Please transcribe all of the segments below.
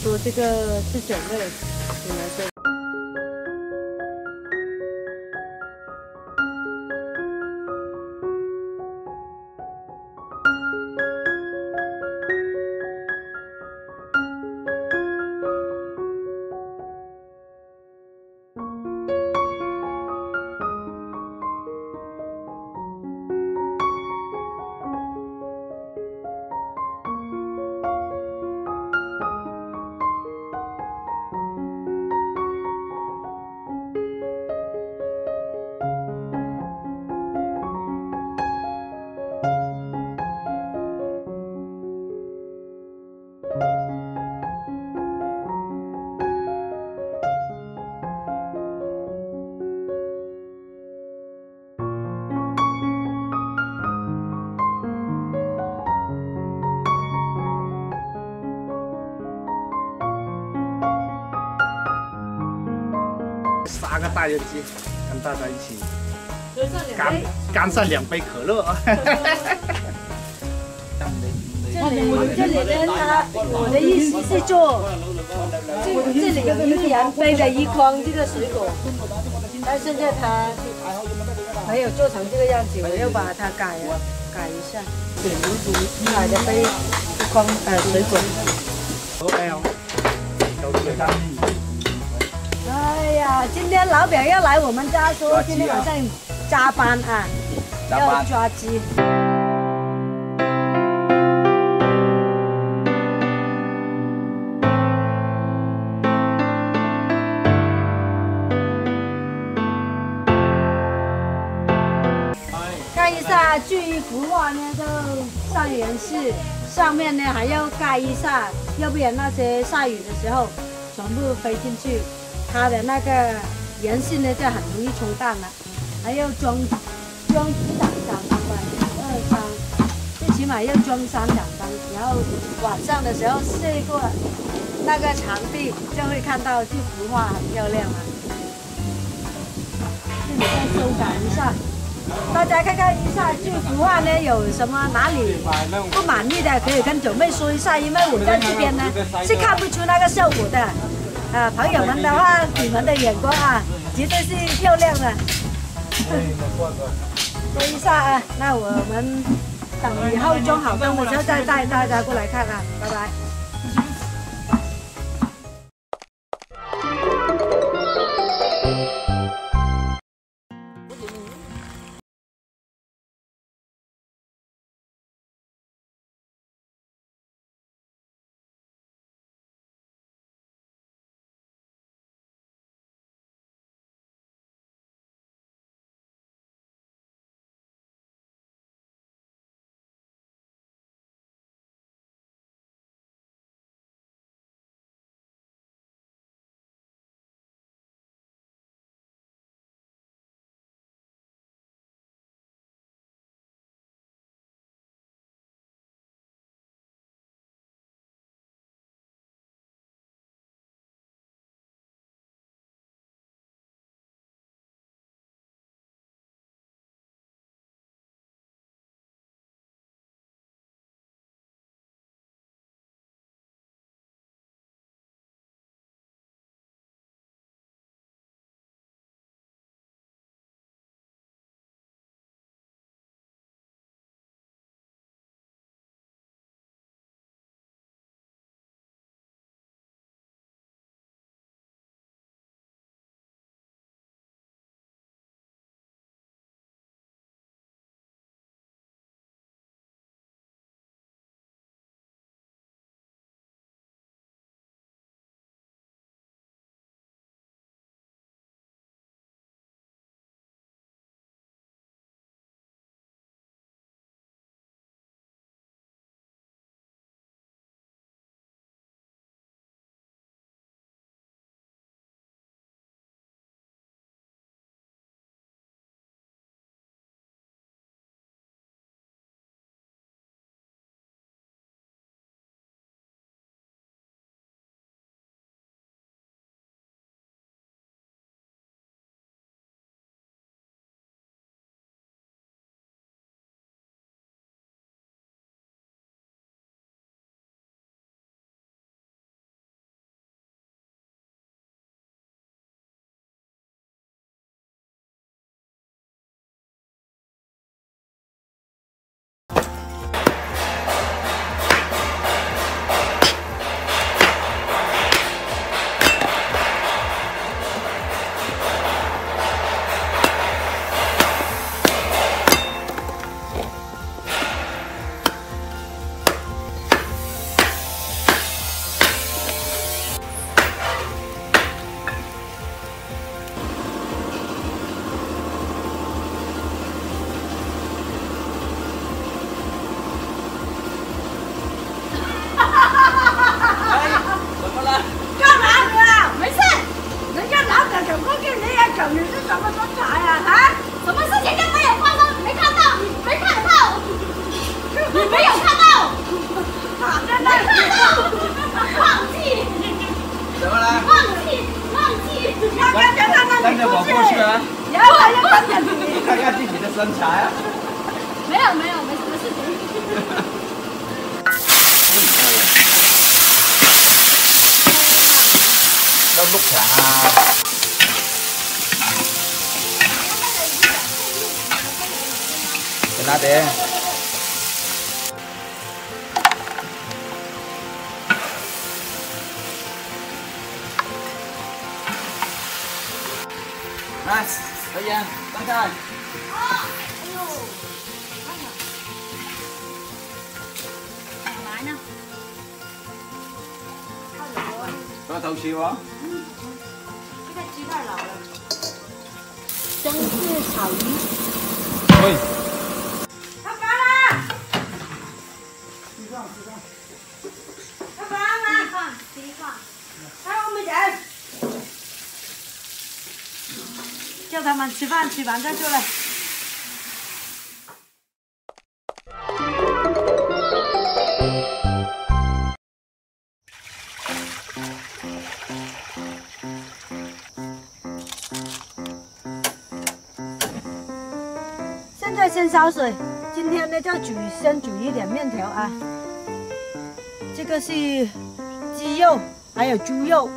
说这个是整个的，只能说。 3个大人机跟大家一起干上2杯可乐啊！ 这里呢，我的意思是做，这里有一个人背着一筐这个水果，但现在他没有做成这个样子，我要把它改一下，改的背一筐水果。哎呀，今天老表要来我们家，说今天晚上加班啊，要抓鸡。看一下，这一幅画呢，就上颜色，上面呢还要盖一下，要不然那些下雨的时候全部飞进去。它的那个颜色呢就很容易冲淡了，还要装几张吧，1、2张，最起码要装3、2张，然后晚上的时候晒过那个场地，就会看到这幅画很漂亮了。这里再修改一下，大家看看一下这幅画呢有什么哪里不满意的，可以跟九妹说一下，因为我在这边呢是看不出那个效果的。朋友们的话，你们的眼光啊，绝对是漂亮的。说一下啊，那我们等以后装好灯的时候再带大家过来看啊，拜拜。 狗，你是什么身材啊？啊？什么事情都没有发生，你没看到？你没看到？你没有看到？真的看到？忘记？ 怎么了？ 忘记！刚刚就看到你跟着我过去啊！ 然后又跟着你。 看看自己的身材啊！ 没什么事情。 都碌牆啊！等下點。來，小燕，上菜。 来呢？ 多頭笑喎。 这个鸡太老了。中式炒鱼。 喂。 开饭啦！开饭啦！吃饭。来，我们人。叫他们吃饭，吃完再出来。现在先烧水，今天呢就先煮一点面条啊。这个是鸡肉，还有猪肉。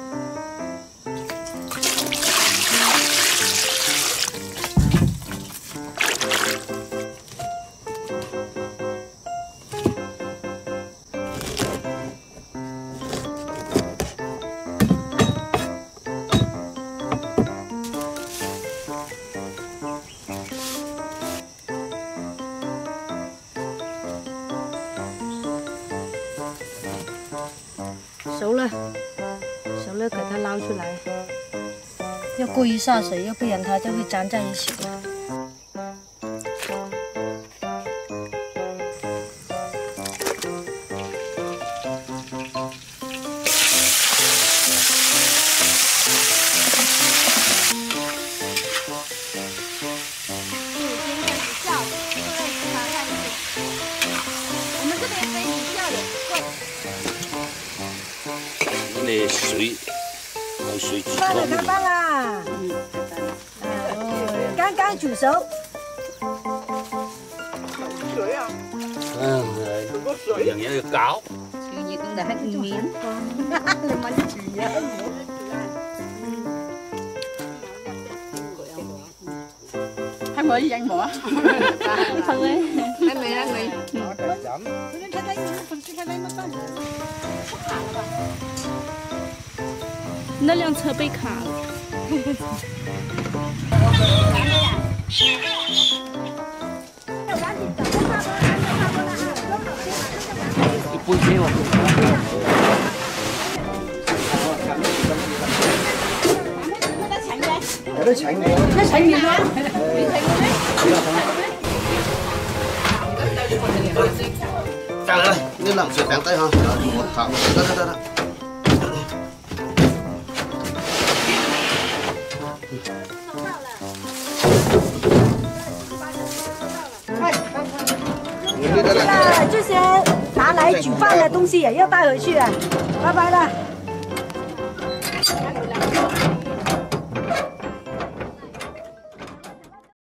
熟了，给它捞出来，要过一下水，要不然它就会粘在一起了。 那水，有水煮饭了，开饭啦！刚刚煮熟。 水啊！อย่างเงี้ยเกา Chịu nhiệt cũng đã hết miếng. Mà chịu nhớ. Hai mươi gì anh bỏ? Thân ấy. Hai mươi. Nó辆车被卡了。 一杯俾我。 有得請嘅。 那成年了。 得啦，你冷水掟低嚇，行，得。 这些拿来煮饭的东西也要带回去了，拜拜了。